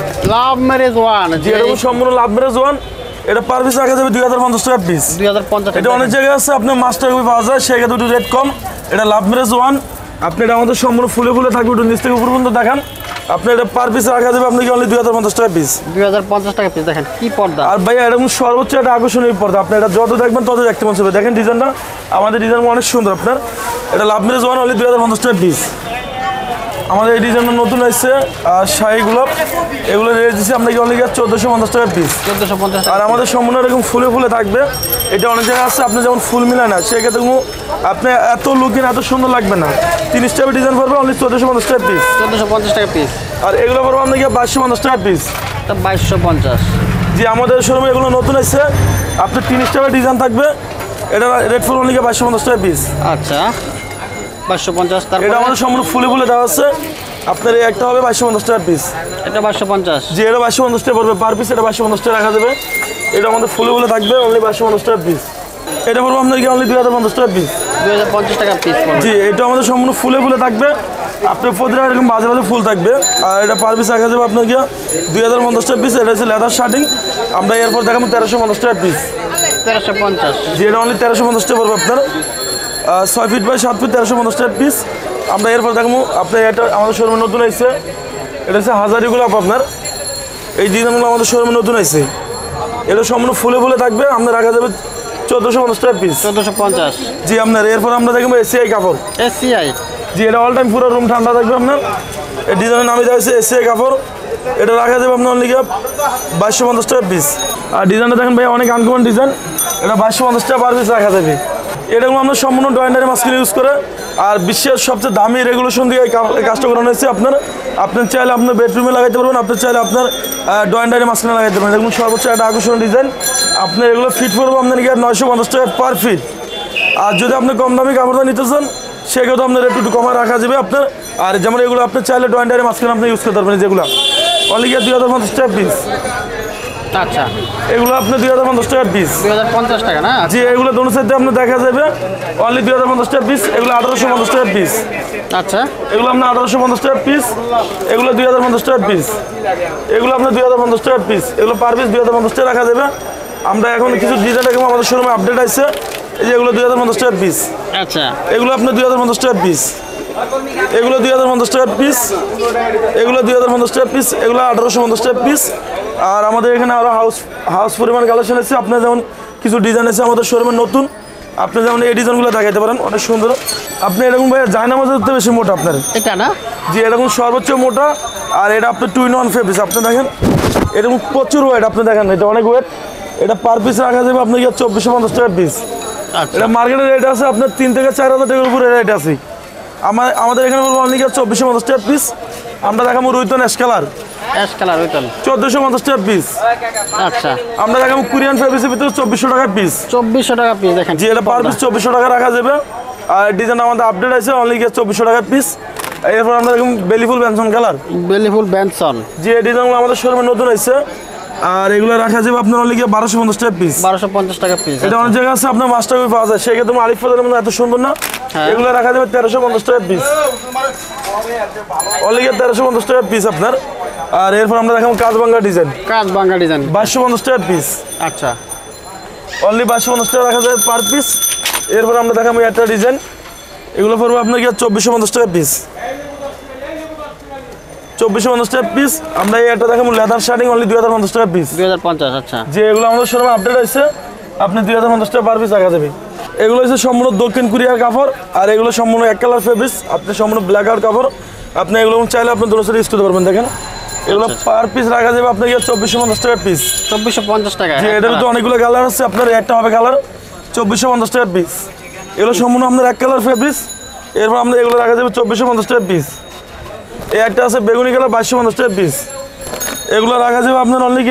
1। জি, এরকম সম্পূর্ণ লাভ ম্যারেজ 1, এটা পার পিস রাখা যাবে 2050 টাকা পিস। 2050। এটা অনেক জায়গায় আছে আপনার মাস্টার কপি পাওয়া যায়, সেক্ষেত্রে একটু রেট কম। এটা লাভ ম্যারেজ 1, আপনি এটা আমাদের সম্পূর্ণ ফুলে ফুলে থাকবে, একটু নিচ থেকে উপর পর্যন্ত দেখান। আপনি এটা পার পিস রাখা যাবে আপনাকে অনলি 2050 টাকা পিস। 2050 টাকা পিস। দেখেন কি পর্দা। আর ভাইয়া এরকম সর্বোচ্চ একটা আকর্ষণীয় পর্দা, আপনি এটা যত দেখবেন তত দেখতে মন চাইবে। দেখেন ডিজাইনটা, আমাদের ডিজাইন অনেক সুন্দর। আপনার এটা লাভ ম্যারেজ 1 অনলি 2050 টাকা পিস। আমাদের এই ডিজাইনটা নতুন আসছে, আর শাহী গোলাপ, এগুলো রেট দিচ্ছি আপনাকে অনলি 1450 টাকা পিস। 1450। আর আমাদের সম্পূর্ণ এরকম ফুলে ফুলে থাকবে। এটা অনেক জায়গায় আছে আপনি যেমন ফুল মিলায় না, সেক্ষেত্রে আপনি এত লুকিং এত সুন্দর লাগবে না। 3 স্টেপের ডিজাইন পড়বে অনলি 1450 টাকা পিস। 1450 টাকা পিস। আর এগুলো পড়বে আপনাকে 2250 টাকা পিস। 2250। জি, আমাদের শোরুমে এগুলো নতুন আসছে, আপনি 3 স্টেপের ডিজাইন থাকবে, এটা রেট পড়বে অনলি 2250 টাকা পিস। আচ্ছা, 2250। তারপর এটা আমাদের সম্পূর্ণ ফুলে ফুলে দেওয়া আছে, আপনার এই একটা হবে 2250 টাকা পিস। এটা 2250। জি, এটা 2250 টাকা পড়বে পার পিস, এটা 2250 টাকা রাখা যাবে। এটা আমাদের ফুলে ফুলে থাকবে অনলি 2250 টাকা পিস। এটা পড়বে আপনাকে অনলি 2050 টাকা পিস। 2050 টাকা পিস পড়বে। জি, এটা আমাদের সম্পূর্ণ ফুলে ফুলে থাকবে। আপনার প্রতিটা এরকম বাজে বাজে ফুল থাকবে। আর এটা পার পিস রাখা যাবে আপনাকে 2050 টাকা পিস। এটা হচ্ছে লেদার শার্টিং। আমরা এরপর দেখাবো 1350 টাকা পিস। 1350। জি, এটা অনলি 1350 টাকা পড়বে আপনার। 6 ফিট বাই 7 ফিট 1350 টাকা পিস। আমরা এরপর দেখাবো আপনার এটা আমাদের শোরুমে নতুন এসেছে। এটা হচ্ছে হাজারি গোলাপ আপনার। এই ডিজাইনগুলো আমাদের শোরুমে নতুন এসেছে। এটা সম্পূর্ণ ফুলে ফুলে থাকবে। আমরা রাখা যাবে 1450 টাকা পিস। 1450। জি, আপনার এরপর আমরা দেখবো এসিআই কাপড়। এসিআই। জি, এটা অল টাইম পুরো রুম ঠান্ডা থাকবে আপনার। এই ডিজাইনের নামে দেওয়া হয়েছে এসিআই কাপড়। এটা রাখা যাবে আপনার অনলি 2250 টাকা পিস। আর ডিজাইনটা দেখেন ভাই অনেক আনকমন ডিজাইন। এটা 2250 টাকা পার পিস রাখা যাবে। এরকম আমরা সম্পূর্ণ ডয়েন্ডারি মাস্কিন ইউজ করে আর বিশ্বের সবচেয়ে দামি রেগুলেশন দিয়ে এই কাজটা করানো হয়েছে। আপনার চাইলে আপনার বেডরুমে লাগাইতে পারবেন, আপনি চাইলে আপনার ডয়েন্ডারি মাস্কিনে লাগাইতে পারবেন। দেখুন সর্বোচ্চ একটা আকর্ষণীয় ডিজাইন। আপনার এগুলো ফিট পড়বো আপনার 950 টাকা পার ফিট। আর যদি আপনি কম দামি কাপড়টা নিতে চান সেক্ষেত্রে আপনার একটু কমে রাখা যাবে আপনার। আর যেমন এগুলো আপনি চাইলে ডয়েন্ডারি মাস্কিনে আপনি ইউজ করতে পারবেন। যেগুলো অনলি 2050 টাকা পিস। আচ্ছা, এগুলো আপনি 2050 টাকা পিস। 2050 টাকা না? জি, এগুলো দোনো সাইডে আপনার দেখা যাবে অনলি 2050 টাকা পিস। এগুলো 1850 টাকা পিস। আচ্ছা, এগুলো আপনার 1850 টাকা পিস। এগুলো 2050 টাকা পিস। এগুলো আপনার 2050 টাকা পিস। এগুলো পার পিস 2050 টাকা রাখা যাবে। আমরা এখন কিছু ডিজাইন দেখবো আমাদের শোরুমে আপডেট আছে। এই যে এগুলো 2050 টাকা পিস। আচ্ছা, এগুলো আপনার 2050 টাকা পিস। এগুলো 2050 টাকা পিস। এগুলো 2050 টাকা পিস। এগুলো 1850 টাকা পিস। আর আমাদের এখানে আরও হাউস পরিমাণ কালেকশন আছে। আপনার যেমন কিছু ডিজাইন আছে আমাদের শোরুমে নতুন। আপনি যেমন এই ডিজাইনগুলো দেখাতে পারেন, অনেক সুন্দর। আপনি এরকম ভাই জায়নামাজের থেকে বেশি মোটা আপনার। এটা না? জি, এরকম সর্বোচ্চ মোটা। আর এটা আপনার 2-in-1 ফেব্রিক্স। আপনি দেখেন এরকম প্রচুর ওয়েট। আপনি দেখেন এটা অনেক ওয়েট। এটা পার পিস রাখা যাবে আপনার 2450 টাকা পিস। আচ্ছা, এটা মার্কেটের রেট আছে আপনার 3 থেকে 4000 টাকার উপরে রেট আছে। আমাদের এখানে বলবো অনলি 2450 টাকা পিস। আমরা দেখাবো রুইতন অ্যাশ কালার। অ্যাশ কালার হইতল 1450 টাকা পিস। আচ্ছা, আমরা দেখাবো কোরিয়ান ফেব্রিক্সের ভিতরে 2400 টাকা পিস। 2400 টাকা পিস দেখেন। জি, এটা পার পিস 2400 টাকা রাখা যাবে। আর ডিজাইন আমাদের আপডেট আছে অনলি 2400 টাকা পিস। এরপর আমরা দেখুন বেলিফুল ব্যানসন কালার। বেলিফুল ব্যানসন। জি, এই ডিজাইনগুলো আমাদের শোরুমে নতুন আছে। আর এগুলো রাখা যাবে আপনার অনলি 1250 টাকা পিস। 1250 টাকা পিস। এটা অনেক জায়গা আছে আপনার মাস্টার কপি পাওয়া যায়। সেক্ষেত্রে আলিফ ফাজারের মধ্যে এত সুন্দর না। এগুলো রাখা যাবে 1350 টাকা পিস। অনলি 1350 টাকা পিস আপনার। আর এরপর আমরা দেখাবো কাজবাঙ্গা ডিজাইন। কাজবাঙ্গা ডিজাইন 2250 টাকা পিস। আচ্ছা, অনলি 2250 টাকা রাখা যাবে পার পিস। এরপর আমরা দেখাবো একটা ডিজাইন। এগুলো পড়বে আপনার 2450 টাকা পিস। 2450 টাকা পিস। আমরা এই একটা দেখাবো লেদার শার্টিং অনলি 2050 টাকা পিস। 2050। আচ্ছা, যে এগুলো আমাদের শোরুমে আপডেট আছে। আপনি 2050 টাকা পার পিস রাখা যাবে। এগুলো হচ্ছে সম্পূর্ণ দক্ষিণ কোরিয়ার কাপড়। আর এগুলো সম্পূর্ণ এক কালার ফেব্রিক্স। আপনি সম্পূর্ণ ব্ল্যাক আউট কাপড়। আপনি এগুলো চাইলে আপনি দোনো সাইডে ইউজ করতে পারবেন। দেখেন এগুলো পার পিস রাখা যাবে আপনার 2450 টাকা পিস। 2450 টাকা। যে এটার ভিতরে অনেকগুলো কালার আছে। আপনার একটা হবে কালার 2450 টাকা পিস। এগুলো সম্পূর্ণ আপনার এক কালার ফেব্রিক্স। এরপর আমরা এগুলো রাখা যাবে 2450 টাকা পিস। এই একটা আছে বেগুনি কালার 2250 টাকা পিস। এগুলো রাখা যাবে আপনার অনলি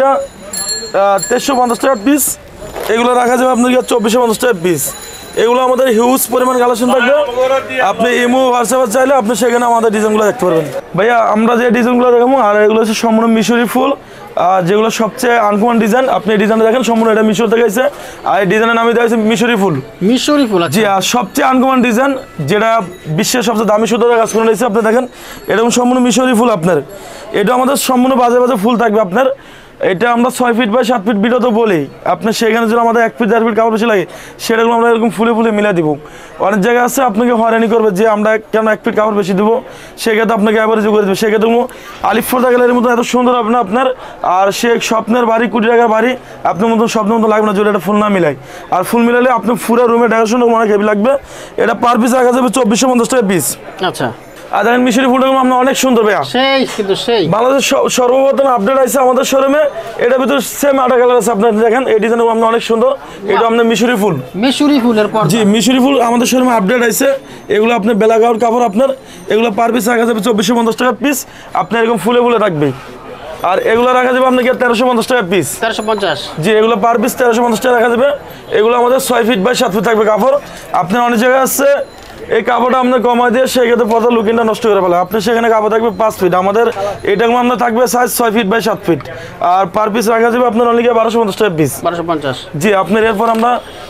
2350 টাকা পিস। এগুলো রাখা যাবে আপনার 2450 টাকা পিস। এগুলো আমাদের হিউজ পরিমাণ কালেকশন থাকবে। আপনি ইমো হোয়াটসঅ্যাপে চাইলে আপনি সেখানে আমাদের ডিজাইনগুলো দেখতে পারবেন। ভাইয়া আমরা যে ডিজাইনগুলো দেখাবো আর এগুলো হচ্ছে সম্পূর্ণ মিশরি ফুল। আর যেগুলো সবচেয়ে আনকমন ডিজাইন আপনি এই ডিজাইনটা দেখেন সম্পূর্ণ এটা মিশর থেকে এসেছে। আর এই ডিজাইনের নামে দেওয়া হয়েছে মিশরি ফুল। মিশরি ফুল। জি, আর সবচেয়ে আনকমন ডিজাইন যেটা বিশ্বের সবচেয়ে দামি সুতোর কাজ করে রয়েছে। আপনি দেখেন এরকম সম্পূর্ণ মিশরি ফুল আপনার। এটা আমাদের সম্পূর্ণ বাজে বাজে ফুল থাকবে আপনার। এটা আমরা 6 ফিট বাই 7 ফিট বিটও তো বলি। আপনি সেখানে যদি আমাদের 1 ফিট 4 ফিট কাপড় বেশি লাগে সেটাগুলো আমরা এরকম ফুলে ফুলে মিলে দিব। অনেক জায়গা আছে আপনাকে হয়রানি করবে যে আমরা কেন 1 ফিট কাপড় বেশি দেবো, সেক্ষেত্রে আপনাকে অ্যাভারেজ করে দেবো। সেক্ষেত্রে আলিফ ফোর্দা গ্যালারির মতো এত সুন্দর হবে না আপনার। আর সে স্বপ্নের বাড়ি 20 টাকার বাড়ি আপনার মতো স্বপ্নের মতো লাগবে না যদি এটা ফুল না মিলাই। আর ফুল মিলালে আপনার পুরো রুমে ডেকোরেশন অনেক হেভি লাগবে। এটা পার পিস রাখা যাবে 2450 টাকা পিস। আচ্ছা, আর দেখেন মিশরি ফুলগুলো আমরা অনেক সুন্দর ভাইয়া। সেই কিন্তু সেই বাংলাদেশ সর্বপ্রথম আপডেট আছে আমাদের শোরুমে। এটার ভিতরে সেম আটা কালার আছে। আপনার দেখেন এই ডিজাইনগুলো আমরা অনেক সুন্দর। এটা আপনার মিশরি ফুল। মিশরি ফুলের পর। জি, মিশরি ফুল আমাদের শোরুমে আপডেট আছে। এগুলো আপনার ব্ল্যাক আউট কাপড় আপনার। এগুলো পার পিস রাখা যাবে 2450 টাকা পিস। আপনার এরকম ফুলে ফুলে থাকবে। আর এগুলো রাখা যাবে আপনাকে 1350 টাকা পিস। 1350। জি, এগুলো পার পিস 1350 টাকা রাখা যাবে। এগুলো আমাদের 6 ফিট বাই 7 ফিট থাকবে কাপড়। আপনার অনেক জায়গায় আছে এই কাপড়টা আপনার কমায় দিয়ে সেক্ষেত্রে পথা লুকিংটা নষ্ট করে ফেলে। আপনি সেখানে কাপড় থাকবে 5 ফিট। আমাদের এইটাকে আমরা থাকবে সাইজ 6 ফিট বাই 7 ফিট। আর পার পিস রাখা যাবে আপনার অনলি 1250 টাকা পিস। 1250। জি, আপনার এরপর আমরা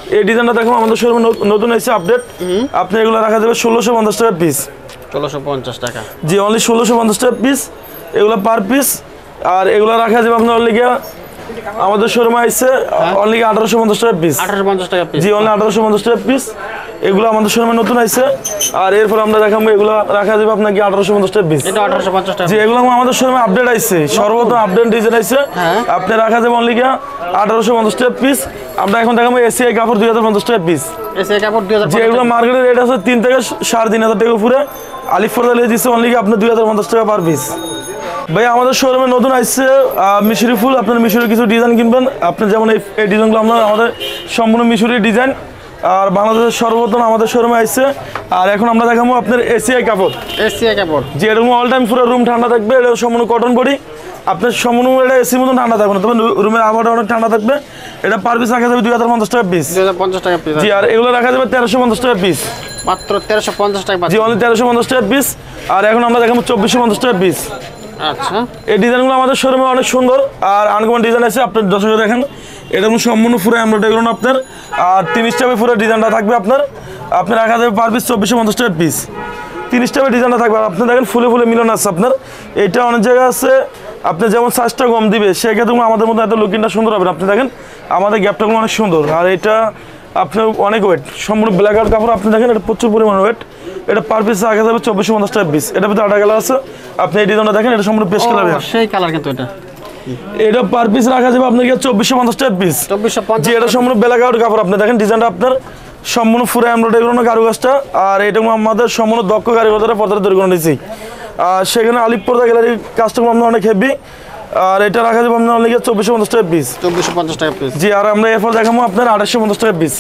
এই ডিজাইনটা দেখুন আমাদের শোরুমে নতুন এসে আপডেট। আপনি এগুলো রাখা যাবে 1650 টাকা পিস। 1650 টাকা। জি অনলি 1650 টাকা পিস এগুলো পার পিস। আর এগুলো রাখা যাবে আপনার অনলি আমাদের শোরুমে আসছে অনলি 1850 টাকা পিস। 1850 টাকা পিস। জি অনলি 1850 টাকা পিস। এগুলো আমাদের শোরুমে নতুন আসছে। আর এরপর আমরা দেখাবো এগুলো রাখা যাবে আপনাকে 1850 টাকা পিস। এটা 1850 টাকা। জি এগুলো আমাদের শোরুমে আপডেট আসছে, সর্বপ্রথম আপডেট ডিজাইন আসছে। আপনি রাখা যাবে অনলি 1850 টাকা পিস। আমরা এখন দেখাবো এসিআই কাপড় 2050 টাকা পিস। এসিআই কাপড় 2050 যে এগুলো মার্কেটের রেট আছে 3 থেকে 3500 টাকা উপরে। আলিফ ফরদা লিয়ে দিচ্ছে অনলি আপনি 2050 টাকা পার পিস। ভাই আমাদের শোরুমে নতুন আসছে মিশরি ফুল। আপনার মিশরের কিছু ডিজাইন কিনবেন, আপনি যেমন এই ডিজাইনগুলো আমরা আমাদের সম্পূর্ণ মিশরের ডিজাইন। আর বাংলাদেশের সর্বপ্রথম আমাদের শোরুমে আসছে। আর এখন আমরা দেখাবো আপনার এসিআই কাপড়। এসিআই কাপড় যে এরকম অল টাইম পুরো রুম ঠান্ডা থাকবে। এটা সম্পূর্ণ কটন বডি। আপনার সম্পূর্ণ এটা এসির মতন ঠান্ডা থাকবে না, তবে রুমের আবহাওয়াটা অনেক ঠান্ডা থাকবে। এটা পার পিস রাখা যাবে 2050 টাকা পিস। 2050 টাকা পিস। জি আর এগুলো রাখা যাবে 1350 টাকা পিস। মাত্র 1350 টাকা। জি অনলি 1350 টাকা পিস। আর এখন আমরা দেখাবো 2450 টাকা পিস। আচ্ছা এই ডিজাইনগুলো আমাদের শোরুমে অনেক সুন্দর আর আনকমন ডিজাইন আছে। আপনার দর্শক দেখেন এটা সম্পূর্ণ পুরো এমব্রয়ডারি করুন আপনার। আর 3 স্টেপে পুরো ডিজাইনটা থাকবে আপনার। আপনি রাখা যাবে পার পিস 2450 টাকা পিস। 3 স্টেপে ডিজাইনটা থাকবে। আর আপনি দেখেন ফুলে ফুলে মিলন আছে আপনার। এটা অনেক জায়গায় আছে আপনি যেমন সাইজটা কম দিবে সেক্ষেত্রে আমাদের মধ্যে এত লুকিংটা সুন্দর হবে। আপনি দেখেন আমাদের গ্যাপটাগুলো অনেক সুন্দর। আর এটা আপনার অনেক ওয়েট, সম্পূর্ণ ব্ল্যাক আউট কাপড়। আপনি দেখেন এটা প্রচুর পরিমাণ ওয়েট। এটা পার পিস রাখা যাবে 2450 টাকা পিস। এটা ভিতরে 8টা কালার আছে। আপনি এই ডিজাইনটা দেখেন এটা সম্পূর্ণ পেস্ট কালার। সেই কালার কিন্তু এটা পার পিস রাখা যাবে আপনাকে 2450 টাকা পিস। 2450। জি এটা সম্পূর্ণ ব্ল্যাক আউট কাপড়। আপনি দেখেন ডিজাইনটা আপনার সম্পূর্ণ পুরো এমব্রয়ডারি করানো কারুকাজটা। আর এটা আমাদের সম্পূর্ণ দক্ষ কারিগর দ্বারা পর্দা তৈরি করে নিয়েছি। আর সেখানে আলিপ পর্দা গ্যালারির কাস্টমার আমরা অনেক হেভি। আর এটা রাখা যাবে আপনার অনলি 2450 টাকা পিস। 2450 টাকা পিস। জি আর আমরা এরপর দেখাবো আপনার 2850 টাকা পিস।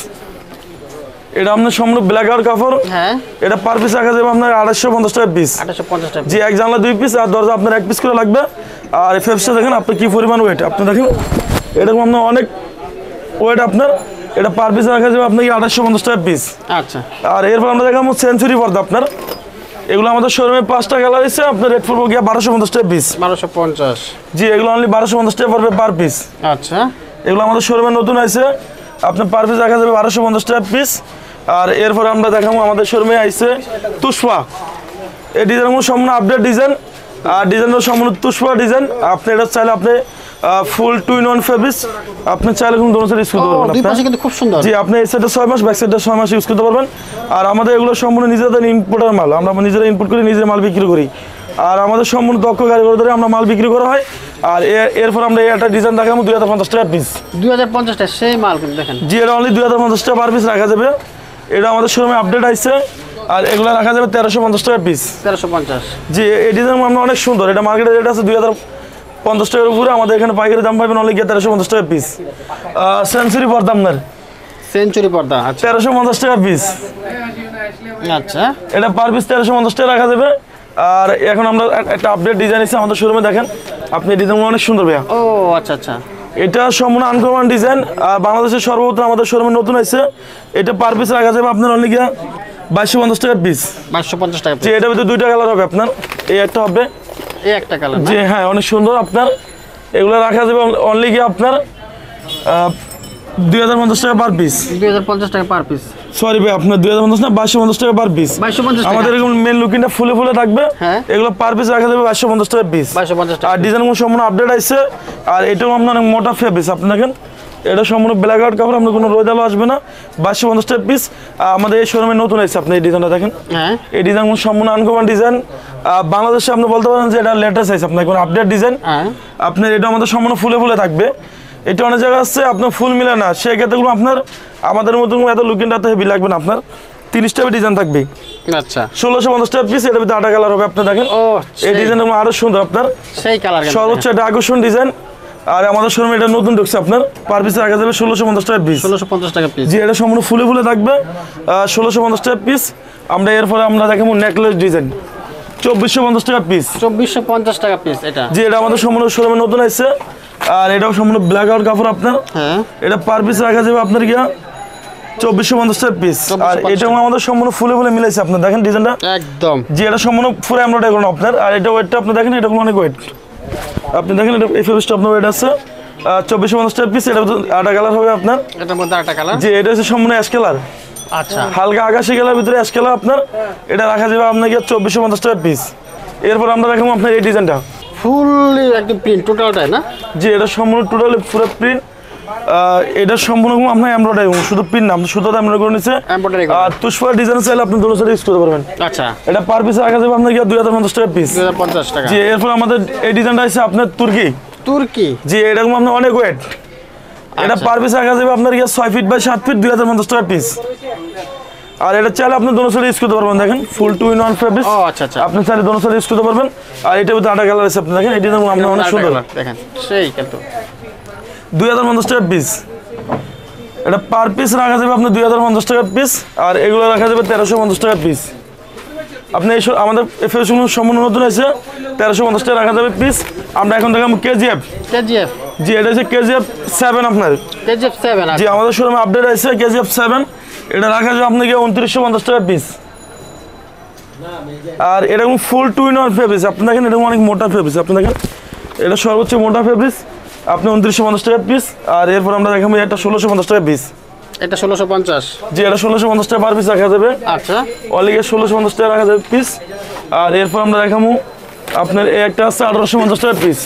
এটা আপনার সম্পূর্ণ ব্ল্যাক আউট কাপড়। হ্যাঁ এটা পার পিস রাখা যাবে আপনার 2850 টাকা পিস। 2850 টাকা। জি এক জানলা 2 পিস আর দরজা আপনার 1 পিস করে লাগবে। আর এই ফেপসটা দেখেন আপনার কি পরিমাণ ওয়েট। আপনি দেখেন এরকম আপনার অনেক ওয়েট আপনার। এটা পার পিস রাখা যাবে আপনাকে 2850 টাকা পিস। আচ্ছা আর এরপর আমরা দেখাবো সেঞ্চুরি পর্দা আপনার। এগুলো আমাদের শোরুমে 5টা কালার আছে। আপনার রেট পড়বো গিয়ে 1250 টাকা পিস। 1250। জি এগুলো অনলি 1250 টাকা পড়বে পার পিস। আচ্ছা এগুলো আমাদের শোরুমে নতুন আছে। আপনার পার পিস রাখা যাবে 1250 টাকা পিস। আর এরপর আমরা দেখাবো আমাদের শোরুমে আইছে তুষপা। এই ডিজাইনগুলো সম্পূর্ণ আপডেট ডিজাইন। আর ডিজাইনটা সম্পূর্ণ তুষপা ডিজাইন। আপনি এটা চাইলে আপনি ফুল 2-in-1 ফেব্রিক আপনি চাইলে কিন্তু দোনো সাইড ইউজ করতে পারবেন। দুই পাশে কিন্তু খুব সুন্দর। জি আপনি এই সাইডে 6 মাস ব্যাক সাইডে 6 মাস ইউজ করতে পারবেন। আর আমাদের এগুলো সম্পূর্ণ নিজেদের ইম্পোর্টার মাল। আমরা নিজেরা ইম্পোর্ট করি, নিজের মাল বিক্রি করি। আর আমাদের সম্পূর্ণ দক্ষ কারিগর ধরে আমরা মাল বিক্রি করা হয়। আর এরপর আমরা একটা ডিজাইন দেখাবো 2050 টাকা পিস। 2050 টাকা সেই মাল কিন্তু দেখেন। জি এটা অনলি 2050 টাকা পার পিস রাখা যাবে। এটা আমাদের শোরুমে আপডেট আসছে। আর এগুলো রাখা যাবে 1350 টাকা পিস। 1350। জি এই ডিজাইন আমরা অনেক সুন্দর। এটা মার্কেটের রেট আছে 2050 টাকার উপরে। আমাদের এখানে পাইকারি দাম পাবেন অনলি 1350 টাকা পিস। সেঞ্চুরি পর্দা আপনার সেঞ্চুরি পর্দা। আচ্ছা 1350 টাকা পিস। আচ্ছা এটা পার পিস 1350 টাকা রাখা যাবে। আর এখন আমরা একটা আপডেট ডিজাইন এসে আমাদের শোরুমে দেখেন। আপনি ডিজাইনগুলো অনেক সুন্দর ভাইয়া। ও আচ্ছা আচ্ছা। এটা সম্পূর্ণ আনকমন ডিজাইন। আর বাংলাদেশের সর্বপ্রথম আমাদের শোরুমে নতুন আছে। এটা পার পিস রাখা যাবে আপনার অনলি 2250 টাকা পিস। 2250 টাকা। জি এটার ভিতরে 2টা কালার হবে আপনার। এই একটা হবে, এই একটা কালার। জি হ্যাঁ অনেক সুন্দর আপনার। এগুলো রাখা যাবে অনলি আপনার 2050 টাকা পার পিস। 2050 টাকা পার পিস। সরি ভাই আপনার 2050 না 2250 টাকা পার পিস। 2250 টাকা। আমাদের এরকম মেন লুকিংটা ফুলে ফুলে থাকবে। হ্যাঁ এগুলো পার পিস রাখা যাবে 2250 টাকা পিস। 2250 টাকা। আর ডিজাইনগুলো সম্পূর্ণ আপডেট আসছে। আর এটাও আপনার অনেক মোটা ফেব্রিক। আপনি দেখেন এটা সম্পূর্ণ ব্ল্যাক আউট কাপড়। আপনার কোনো রোদ আলো আসবে না। 2250 টাকা পিস। আমাদের এই শোরুমে নতুন আসছে। আপনি এই ডিজাইনটা দেখেন। হ্যাঁ এই ডিজাইনগুলো সম্পূর্ণ আনকমন ডিজাইন। বাংলাদেশে আপনি বলতে পারেন যে এটা লেটেস্ট আছে। আপনার কোনো আপডেট ডিজাইন। আপনার এটা আমাদের সম্পূর্ণ ফুলে ফুলে থাকবে। এটা অনেক জায়গায় আছে আপনার ফুল মিলে না, সেক্ষেত্রে আপনার আমাদের মতো এত লুকিংটা এত হেভি লাগবে না। আপনার 3 স্টেপের ডিজাইন থাকবে। আচ্ছা 1650 টাকা পিস। এটার ভিতরে 8টা কালার হবে। আপনি দেখেন ও এই ডিজাইনটা আরো সুন্দর আপনার। সেই কালার সর্বোচ্চ একটা আকর্ষণ ডিজাইন। আর আমাদের শোরুমে এটা নতুন ঢুকছে আপনার। পার পিস রাখা যাবে 1650 টাকা পিস। 1650 টাকা পিস। জি এটা সম্পূর্ণ ফুলে ফুলে থাকবে। 1650 টাকা পিস। আমরা এরপরে আমরা দেখাবো নেকলেস ডিজাইন 2450 টাকা পিস। 2450 টাকা পিস এটা। জি এটা আমাদের সম্পূর্ণ শোরুমে নতুন আসছে। আর এটাও সম্পূর্ণ ব্ল্যাক আউট কাপড় আপনার। হ্যাঁ এটা পার পিস রাখা যাবে আপনার 2450 টাকা পিস। আর এটাও আমাদের সম্পূর্ণ ফুলে ফুলে মিলাইছে। আপনার দেখেন ডিজাইনটা একদম। জি এটা সম্পূর্ণ পুরো এমব্রয়ডারি করানো আপনার। আর এটা ওয়েটটা আপনি দেখেন এটা অনেক ওয়েট। আপনি দেখেন এটা এই ফেব্রিকটা আপনার ওয়েট আছে 2450 টাকা পিস। এটা আটা কালার হবে আপনার। এটার মধ্যে আটা কালার। জি, এটা হচ্ছে সম্পূর্ণ অ্যাশ কালার। আচ্ছা, হালকা আকাশি কালার ভিতরে অ্যাশ কালার আপনার। এটা রাখা যাবে আপনাকে 2450 টাকা পিস। এরপর আমরা দেখাবো আপনার এই ডিজাইনটা। ফুললি একদম প্রিন্ট টোটালটাই না? জি, এটা সম্পূর্ণ টোটালি পুরো প্রিন্ট। এটা সম্পূর্ণ আপনার এমব্রয়ডারি, শুধু প্রিন্ট না, শুধু এমব্রয়ডারি করে নিচ্ছে। এমব্রয়ডারি আর তুষফার ডিজাইন চাইলে আপনি দুটো সাইড ইউজ করতে পারবেন। আচ্ছা, এটা পার পিস রাখা যাবে আপনার 2050 টাকা পিস। 2050 টাকা। জি, এরপর আমাদের এই ডিজাইনটা আছে আপনার তুর্কি। তুর্কি। জি, এরকম আপনার অনেক ওয়েট। এটা পার পিস রাখা যাবে আপনার 6 ফিট বাই 7 ফিট, 2050 টাকা পিস। আর এটা চাইলে আপনি দোনো সাইড ইউজ করতে পারবেন। দেখেন ফুল 2-in-1 ফেব্রিক। ও আচ্ছা আচ্ছা, আপনি চাইলে দোনো সাইড ইউজ করতে পারবেন। আর এটা ভিতরে আটা কালার আছে। আপনি দেখেন এই ডিজাইন আপনার অনেক সুন্দর। দেখেন সেই কিন্তু 2050 টাকা পিস। এটা পার পিস রাখা যাবে আপনার 2050 টাকা পিস। আর এগুলো রাখা যাবে 1350 টাকা পিস। আপনি এই আমাদের ফেসবুক সম্পূর্ণ নতুন আছে, 1350 টাকা রাখা যাবে পিস। আমরা এখন দেখাবো কেজিএফ। কেজিএফ। জি, এটা হচ্ছে কেজিএফ 7 আপনার। কেজিএফ 7। জি, আমাদের শোরুমে আপডেট আছে কেজিএফ 7। এটা রাখা যাবে আপনাকে 2950 টাকা পিস। আর এরকম ফুল 2-in-1 ফেব্রিক। আপনি দেখেন এরকম অনেক মোটা ফেব্রিক। আপনি দেখেন এটা সর্বোচ্চ মোটা ফেব্রিক। আপনি 2950 টাকা পিস। আর এরপর আমরা দেখাবো এটা 1650 টাকা পিস। এটা 1650। জি, এটা 1650 টাকা পার পিস রাখা যাবে। আচ্ছা, অলিগে 1650 টাকা রাখা যাবে পিস। আর এরপর আমরা দেখাবো আপনার এই একটা আছে 1850 টাকা পিস।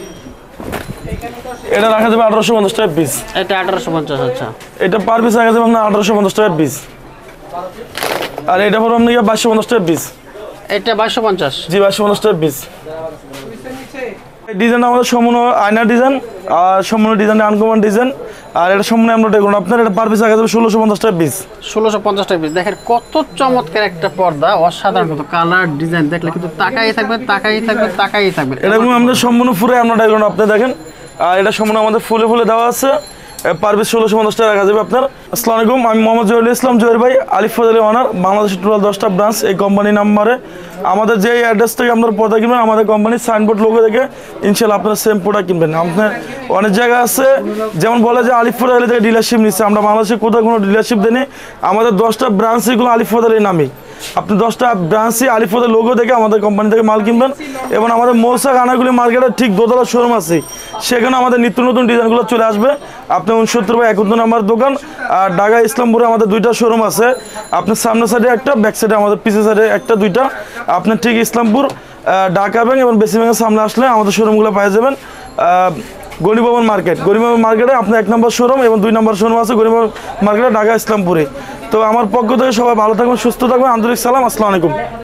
এটা রাখা যাবে 1850 টাকা পিস। এটা 1850। আচ্ছা, এটা পার পিস রাখা যাবে আপনার 1850 টাকা পিস। আর এটা পড়বে আপনাকে 2250 টাকা পিস। এটা 2250। জি, 2250 টাকা পিস। এই ডিজাইন আমাদের সম্পূর্ণ আয়নার ডিজাইন। আর সম্পূর্ণ ডিজাইন আনকমন ডিজাইন। আর এটা সম্পূর্ণ এমব্রয়ডারি করুন আপনার। এটা পার পিস রাখা যাবে 1650 টাকা পিস। 1650 টাকা পিস। দেখেন কত চমৎকার একটা পর্দা, অসাধারণ কত কালার ডিজাইন দেখলে কিন্তু তাকাই থাকবেন, তাকাই থাকবেন, তাকাই থাকবেন। এরকম আমাদের সম্পূর্ণ পুরো এমব্রয়ডারি করুন আপনি দেখেন। আর এটা সম্পূর্ণ আমাদের ফুলে ফুলে দেওয়া আছে। পার পিস 1650 টাকা রাখা যাবে আপনার। আসসালামু আলাইকুম, আমি মোহাম্মদ জহিরুল ইসলাম জহির ভাই, আলিফ ফজলি অনার, বাংলাদেশের টোটাল 10টা ব্রাঞ্চ এই কোম্পানি নাম্বারে। আমাদের যে অ্যাড্রেস থেকে আপনার পর্দা কিনবেন, আমাদের কোম্পানির সাইনবোর্ড লোগো দেখে ইনশাল্লাহ আপনারা সেম প্রোডাক্ট কিনবেন। আপনার অনেক জায়গা আছে যেমন বলে যে আলিফ ফজলি থেকে ডিলারশিপ নিচ্ছে। আমরা বাংলাদেশে কোথাও কোনো ডিলারশিপ দিই। আমাদের 10টা ব্রাঞ্চ এগুলো আলিফ ফজলির নামে। আপনি 10টা ব্রাঞ্চই আলিফ ফজলি লোগো দেখে আমাদের কোম্পানি থেকে মাল কিনবেন। এবং আমাদের মৌসাক আনাগুলি মার্কেটের ঠিক দোতলা শোরুম আছে, সেখানে আমাদের নিত্য নতুন ডিজাইনগুলো চলে আসবে। আপনি 69 বা 71 নম্বর দোকান। আর ঢাকা ইসলামপুরে আমাদের 2টা শোরুম আছে। আপনার সামনের সাইডে একটা, ব্যাক সাইডে আমাদের পিছের সাইডে একটা, 2টা। আপনার ঠিক ইসলামপুর, ঢাকা ব্যাংক এবং বেসি ব্যাংকের সামনে আসলে আমাদের শোরুমগুলো পাওয়া যাবেন। গণিভবন মার্কেট, গণিভবন মার্কেটে আপনার 1 নম্বর শোরুম এবং 2 নম্বর শোরুম আছে গণিভবন মার্কেটে ঢাকা ইসলামপুরে। তো আমার পক্ষ থেকে সবাই ভালো থাকবেন, সুস্থ থাকবেন, আন্তরিক সালাম, আসসালামু আলাইকুম।